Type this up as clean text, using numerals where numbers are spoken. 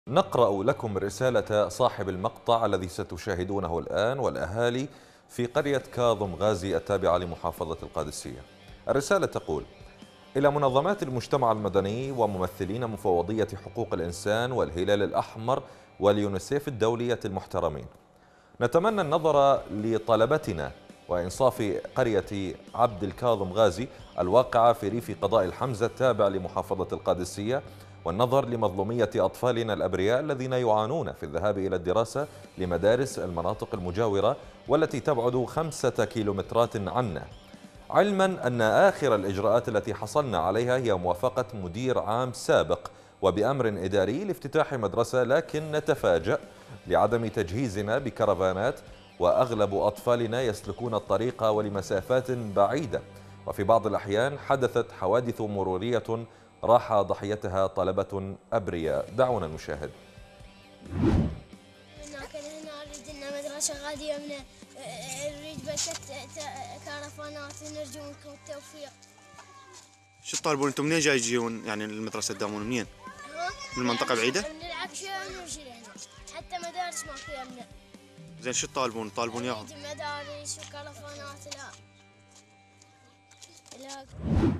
نقرأ لكم رسالة صاحب المقطع الذي ستشاهدونه الآن والأهالي في قرية كاظم غازي التابعة لمحافظة القادسية. الرسالة تقول: إلى منظمات المجتمع المدني وممثلين مفوضية حقوق الإنسان والهلال الأحمر واليونيسيف الدولية المحترمين، نتمنى النظر لطلبتنا وإنصاف قرية عبد الكاظم غازي الواقعة في ريف قضاء الحمزة التابع لمحافظة القادسية، والنظر لمظلومية أطفالنا الأبرياء الذين يعانون في الذهاب إلى الدراسة لمدارس المناطق المجاورة والتي تبعد 5 كيلومترات عنا، علما أن آخر الإجراءات التي حصلنا عليها هي موافقة مدير عام سابق وبأمر إداري لافتتاح مدرسة، لكن نتفاجأ لعدم تجهيزنا بكرفانات، وأغلب أطفالنا يسلكون الطريق ولمسافات بعيدة، وفي بعض الأحيان حدثت حوادث مرورية راح ضحيتها طلبة أبرياء. دعونا نشاهد. هنا نريد لنا مدرسة غادية من نريد بس كرفانات ونرجو منكم التوفيق. شو تطالبون انتم؟ منين جاي تجيون يعني المدرسة تداومون منين؟ من منطقة بعيدة؟ من العكشة ونرجع هنا حتى مدارس ما فيها لنا. زين شو تطالبون؟ تطالبون اياهم؟ مدارس وكرفانات لا.